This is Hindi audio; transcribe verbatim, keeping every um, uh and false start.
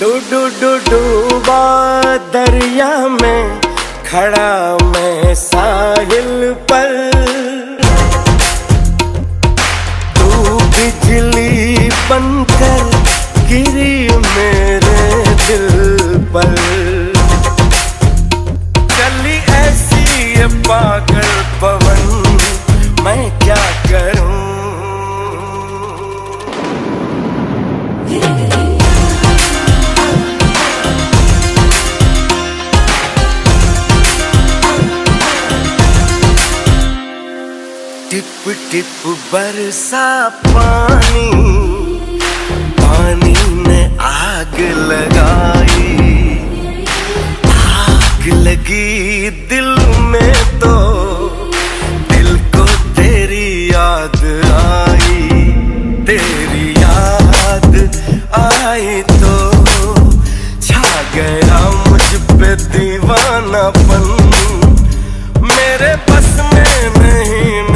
डू डू डूबा दरिया में खड़ा मैं साहिल पर, तू बिजली बनकर गिरी मेरे दिल पर। चली ऐसी ये पागल पवन मैं क्या करूं। टिप टिप बरसा पानी, पानी ने आग लगाई। आग लगी दिल में तो दिल को तेरी याद आई। तेरी याद आई तो छा गया मुझ पे दीवानापन। मेरे बस में नहीं